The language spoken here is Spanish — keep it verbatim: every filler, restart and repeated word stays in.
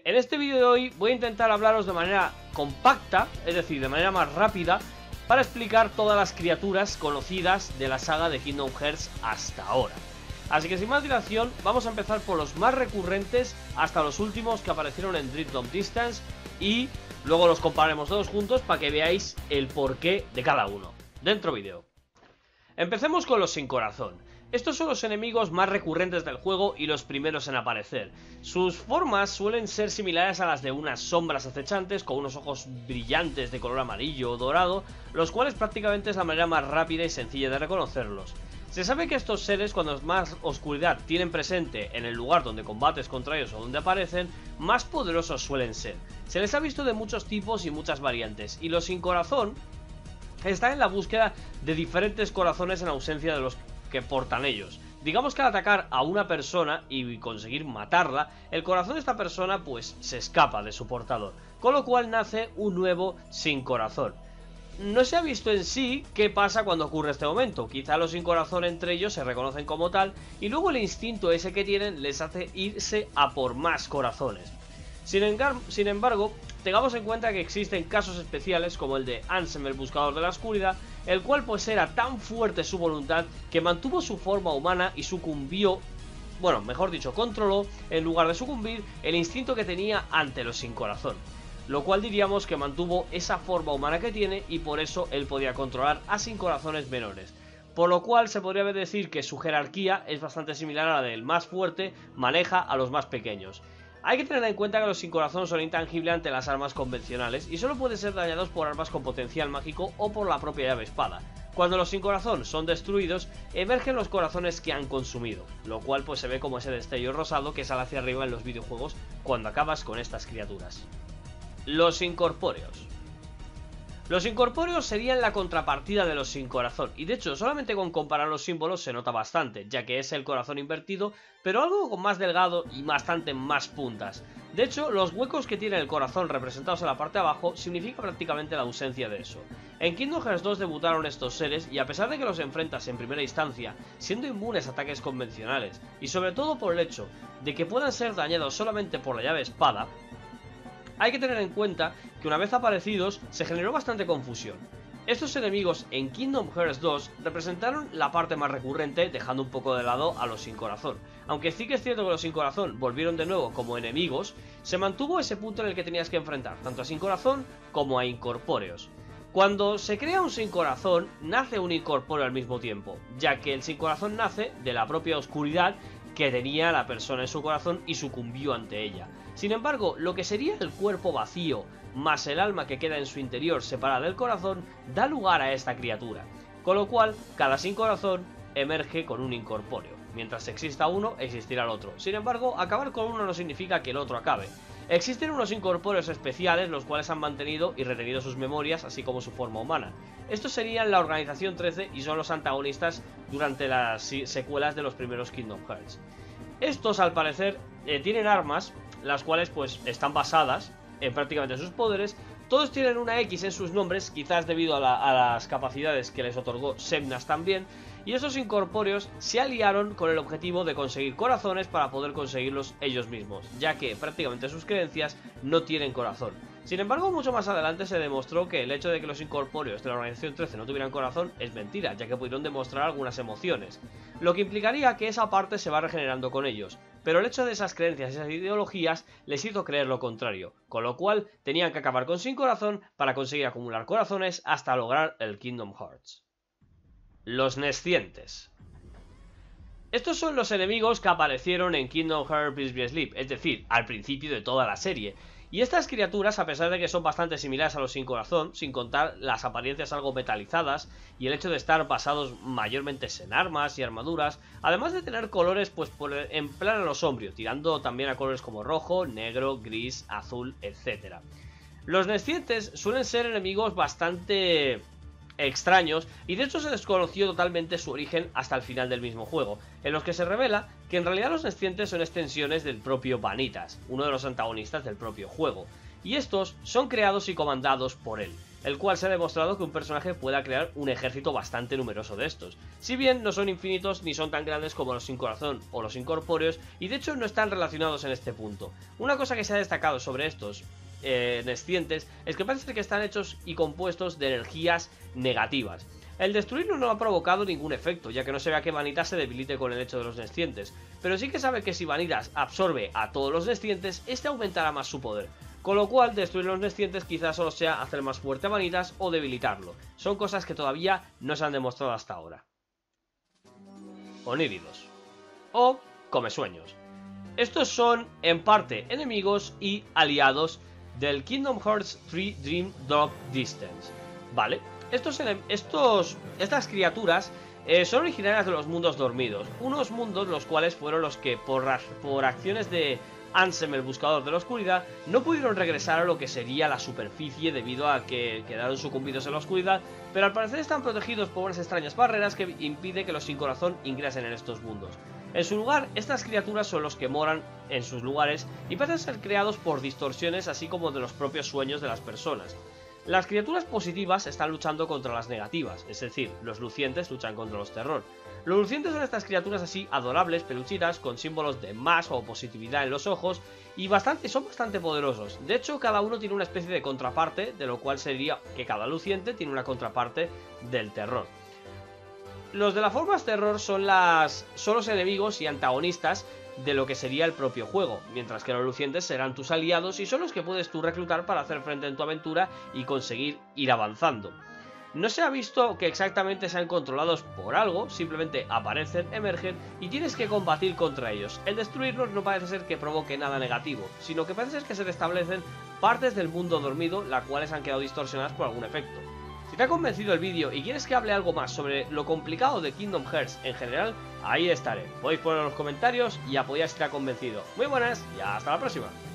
En este vídeo de hoy voy a intentar hablaros de manera compacta, es decir, de manera más rápida, para explicar todas las criaturas conocidas de la saga de Kingdom Hearts hasta ahora. Así que sin más dilación, vamos a empezar por los más recurrentes hasta los últimos que aparecieron en Dream Drop Distance y luego los compararemos todos juntos para que veáis el porqué de cada uno. Dentro vídeo. Empecemos con los sin corazón. Estos son los enemigos más recurrentes del juego y los primeros en aparecer. Sus formas suelen ser similares a las de unas sombras acechantes con unos ojos brillantes de color amarillo o dorado, los cuales prácticamente es la manera más rápida y sencilla de reconocerlos. Se sabe que estos seres, cuando más oscuridad tienen presente en el lugar donde combates contra ellos o donde aparecen, más poderosos suelen ser. Se les ha visto de muchos tipos y muchas variantes, y los sin corazón están en la búsqueda de diferentes corazones en ausencia de los que portan ellos. Digamos que al atacar a una persona y conseguir matarla, el corazón de esta persona pues se escapa de su portador, con lo cual nace un nuevo sin corazón. No se ha visto en sí qué pasa cuando ocurre este momento. Quizá los sin corazón entre ellos se reconocen como tal y luego el instinto ese que tienen les hace irse a por más corazones. Sin, sin embargo, tengamos en cuenta que existen casos especiales como el de Ansem, el buscador de la oscuridad, el cual pues era tan fuerte su voluntad que mantuvo su forma humana y sucumbió, bueno, mejor dicho, controló, en lugar de sucumbir, el instinto que tenía ante los sin corazón. Lo cual diríamos que mantuvo esa forma humana que tiene y por eso él podía controlar a sin corazones menores. Por lo cual se podría decir que su jerarquía es bastante similar a la del más fuerte, maneja a los más pequeños. Hay que tener en cuenta que los sin corazón son intangibles ante las armas convencionales y solo pueden ser dañados por armas con potencial mágico o por la propia llave espada. Cuando los sin corazón son destruidos, emergen los corazones que han consumido, lo cual pues se ve como ese destello rosado que sale hacia arriba en los videojuegos cuando acabas con estas criaturas. Los incorpóreos. Los incorpóreos serían la contrapartida de los sin corazón, y de hecho solamente con comparar los símbolos se nota bastante, ya que es el corazón invertido, pero algo con más delgado y bastante más puntas. De hecho, los huecos que tiene el corazón representados en la parte de abajo significa prácticamente la ausencia de eso. En Kingdom Hearts dos debutaron estos seres y a pesar de que los enfrentas en primera instancia, siendo inmunes a ataques convencionales, y sobre todo por el hecho de que puedan ser dañados solamente por la llave espada, hay que tener en cuenta que una vez aparecidos se generó bastante confusión. Estos enemigos en Kingdom Hearts dos representaron la parte más recurrente, dejando un poco de lado a los sin corazón. Aunque sí que es cierto que los sin corazón volvieron de nuevo como enemigos, se mantuvo ese punto en el que tenías que enfrentar tanto a sin corazón como a incorpóreos. Cuando se crea un sin corazón, nace un incorpóreo al mismo tiempo, ya que el sin corazón nace de la propia oscuridad que tenía la persona en su corazón y sucumbió ante ella. Sin embargo, lo que sería el cuerpo vacío más el alma que queda en su interior separada del corazón da lugar a esta criatura, con lo cual cada sin corazón emerge con un incorpóreo. Mientras exista uno, existirá el otro. Sin embargo, acabar con uno no significa que el otro acabe. Existen unos incorpóreos especiales los cuales han mantenido y retenido sus memorias así como su forma humana. Estos serían la Organización trece y son los antagonistas durante las secuelas de los primeros Kingdom Hearts. Estos al parecer eh, tienen armas las cuales pues están basadas en prácticamente sus poderes. Todos tienen una X en sus nombres, quizás debido a, la, a las capacidades que les otorgó Xemnas también. Y esos incorpóreos se aliaron con el objetivo de conseguir corazones para poder conseguirlos ellos mismos, ya que prácticamente sus creencias no tienen corazón. Sin embargo, mucho más adelante se demostró que el hecho de que los incorpóreos de la Organización trece no tuvieran corazón es mentira, ya que pudieron demostrar algunas emociones, lo que implicaría que esa parte se va regenerando con ellos. Pero el hecho de esas creencias y esas ideologías les hizo creer lo contrario, con lo cual tenían que acabar con sin corazón para conseguir acumular corazones hasta lograr el Kingdom Hearts. Los Nescientes. Estos son los enemigos que aparecieron en Kingdom Hearts Previously Sleep, es decir, al principio de toda la serie. Y estas criaturas, a pesar de que son bastante similares a los sin corazón, sin contar las apariencias algo metalizadas y el hecho de estar basados mayormente en armas y armaduras, además de tener colores pues por en plan a lo sombrío, tirando también a colores como rojo, negro, gris, azul, etcétera. Los Nescientes suelen ser enemigos bastante extraños y de hecho se desconoció totalmente su origen hasta el final del mismo juego, en los que se revela que en realidad los Nescientes son extensiones del propio Vanitas, uno de los antagonistas del propio juego. y estos son creados y comandados por él, el cual se ha demostrado que un personaje pueda crear un ejército bastante numeroso de estos. Si bien no son infinitos ni son tan grandes como los sin corazón o los incorpóreos, y de hecho no están relacionados en este punto. Una cosa que se ha destacado sobre estos eh, nescientes es que parece que están hechos y compuestos de energías negativas. El destruirlo no ha provocado ningún efecto, ya que no se ve a que Vanitas se debilite con el hecho de los nescientes, pero sí que sabe que si Vanitas absorbe a todos los nescientes, este aumentará más su poder. Con lo cual, destruir los nescientes quizás solo sea hacer más fuerte a Vanitas o debilitarlo. Son cosas que todavía no se han demostrado hasta ahora. Oníridos o Comesueños. Estos son, en parte, enemigos y aliados del Kingdom Hearts tres Dream Drop Distance. Vale, estos, estos, estas criaturas eh, son originarias de los mundos dormidos. Unos mundos los cuales fueron los que, por, por acciones de Ansem, el buscador de la oscuridad, no pudieron regresar a lo que sería la superficie debido a que quedaron sucumbidos en la oscuridad, pero al parecer están protegidos por unas extrañas barreras que impiden que los sin corazón ingresen en estos mundos. En su lugar, estas criaturas son los que moran en sus lugares y parecen ser creados por distorsiones así como de los propios sueños de las personas. Las criaturas positivas están luchando contra las negativas, es decir, los lucientes luchan contra los terror. Los lucientes son estas criaturas así adorables, peluchitas, con símbolos de más o positividad en los ojos y bastante, son bastante poderosos. De hecho, cada uno tiene una especie de contraparte, de lo cual sería que cada luciente tiene una contraparte del terror. Los de la forma terror son, las, son los enemigos y antagonistas de lo que sería el propio juego, mientras que los lucientes serán tus aliados y son los que puedes tú reclutar para hacer frente en tu aventura y conseguir ir avanzando. No se ha visto que exactamente sean controlados por algo, simplemente aparecen, emergen y tienes que combatir contra ellos. El destruirlos no parece ser que provoque nada negativo, sino que parece ser que se restablecen partes del mundo dormido, las cuales han quedado distorsionadas por algún efecto. Si te ha convencido el vídeo y quieres que hable algo más sobre lo complicado de Kingdom Hearts en general, ahí estaré. Podéis poner en los comentarios y apoyar si te ha convencido. Muy buenas y hasta la próxima.